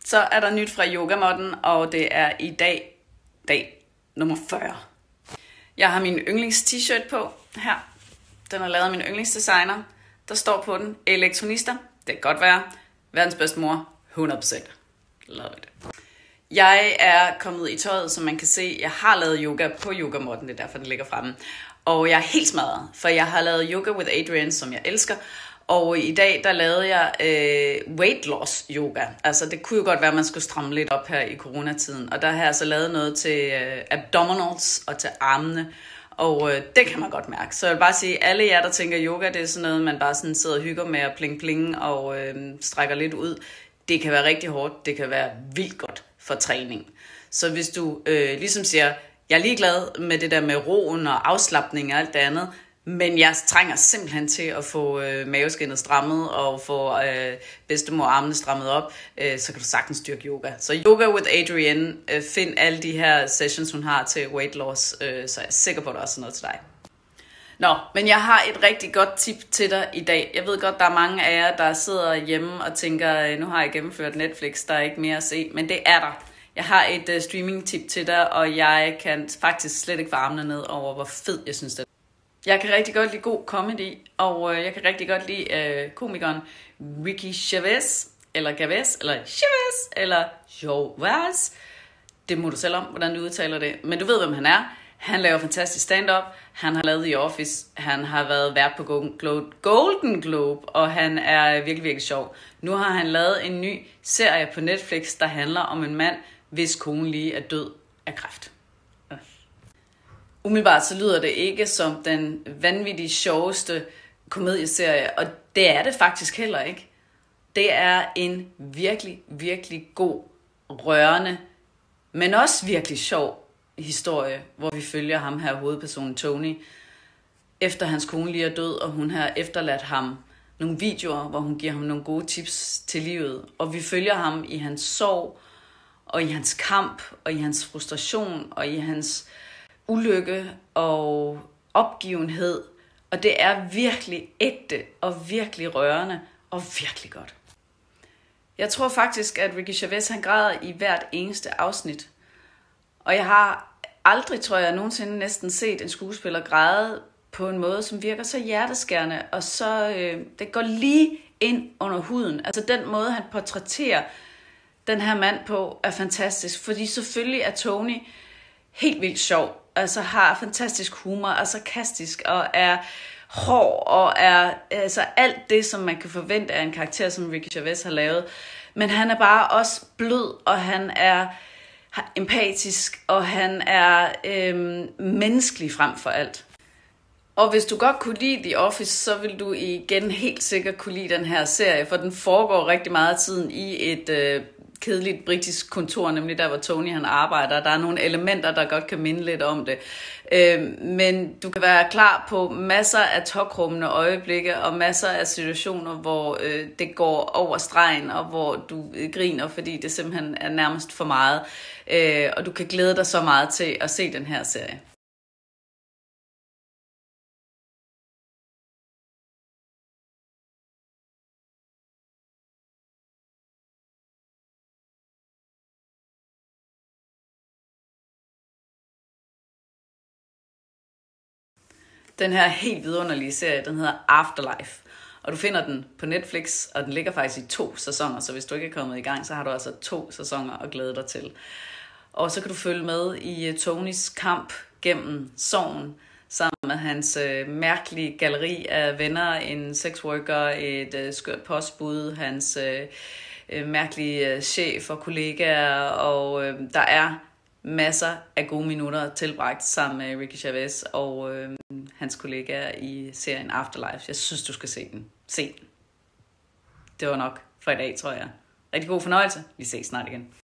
Så er der nyt fra yogamodden, og det er i dag nummer 40. Jeg har min yndlings t-shirt på her. Den er lavet af min yndlingsdesigner. Der står på den, elektronister, det kan godt være, verdens bedste mor, 100%. Love it. Jeg er kommet i tøjet, som man kan se. Jeg har lavet yoga på yogamodden, det er derfor den ligger fremme. Og jeg er helt smadret, for jeg har lavet Yoga with Adriene, som jeg elsker. Og i dag, der lavede jeg weight loss yoga. Altså det kunne jo godt være, at man skulle stramme lidt op her i coronatiden. Og der har jeg så lavet noget til abdominals og til armene. Og det kan man godt mærke. Så jeg vil bare sige, alle jer, der tænker yoga, det er sådan noget, man bare sådan sidder og hygger med at pling og strækker lidt ud. Det kan være rigtig hårdt. Det kan være vildt godt for træning. Så hvis du ligesom siger, jeg er ligeglad med det der med roen og afslapning og alt det andet, men jeg trænger simpelthen til at få maveskinnet strammet og få bedstemorarmene strammet op, så kan du sagtens styrke yoga. Så Yoga with Adriene, find alle de her sessions, hun har til weight loss, så jeg er sikker på, at der også er noget til dig. Nå, men jeg har et rigtig godt tip til dig i dag. Jeg ved godt, der er mange af jer, der sidder hjemme og tænker, nu har jeg gennemført Netflix, der er ikke mere at se, men det er der. Jeg har et streaming-tip til dig, og jeg kan faktisk slet ikke få armene ned over, hvor fed jeg synes det er. Jeg kan rigtig godt lide god comedy, og jeg kan rigtig godt lide komikeren Ricky Gervais, eller Gervais. Det må du selv om, hvordan du udtaler det. Men du ved, hvem han er. Han laver fantastisk stand-up. Han har lavet The Office. Han har været vært på Golden Globe, og han er virkelig, virkelig sjov. Nu har han lavet en ny serie på Netflix, der handler om en mand, hvis kone lige er død af kræft. Umiddelbart så lyder det ikke som den vanvittigt sjoveste komedieserie, og det er det faktisk heller ikke. Det er en virkelig, virkelig god, rørende, men også virkelig sjov historie, hvor vi følger ham her, hovedpersonen Tony, efter hans kone lige er død, og hun har efterladt ham nogle videoer, hvor hun giver ham nogle gode tips til livet. Og vi følger ham i hans sorg, og i hans kamp, og i hans frustration, og i hans ulykke og opgivenhed. Og det er virkelig ægte, og virkelig rørende, og virkelig godt. Jeg tror faktisk, at Ricky Gervais, han græder i hvert eneste afsnit. Og jeg har aldrig, tror jeg, nogensinde næsten set en skuespiller græde på en måde, som virker så hjerteskærende, og så det går lige ind under huden. Altså den måde, han portrætterer den her mand på, er fantastisk. Fordi selvfølgelig er Tony helt vildt sjov, altså har fantastisk humor, er sarkastisk og er hård og er altså alt det, som man kan forvente af en karakter, som Ricky Gervais har lavet. Men han er bare også blød, og han er empatisk, og han er menneskelig frem for alt. Og hvis du godt kunne lide The Office, så vil du igen helt sikkert kunne lide den her serie, for den foregår rigtig meget af tiden i et kedeligt britisk kontor, nemlig der, hvor Tony han arbejder. Der er nogle elementer, der godt kan minde lidt om det. Men du kan være klar på masser af tokrummende øjeblikke, og masser af situationer, hvor det går over stregen, og hvor du griner, fordi det simpelthen er nærmest for meget. Og du kan glæde dig så meget til at se den her serie. Den her helt vidunderlige serie, den hedder Afterlife. Og du finder den på Netflix, og den ligger faktisk i 2 sæsoner. Så hvis du ikke er kommet i gang, så har du altså 2 sæsoner at glæde dig til. Og så kan du følge med i Tonys kamp gennem sorgen, sammen med hans mærkelige galleri af venner, en sexworker, et skørt postbud, hans mærkelige chef og kollegaer, og der er masser af gode minutter tilbragt sammen med Ricky Gervais og hans kollegaer i serien Afterlife. Jeg synes, du skal se den. Se den. Det var nok for i dag, tror jeg. Rigtig god fornøjelse. Vi ses snart igen.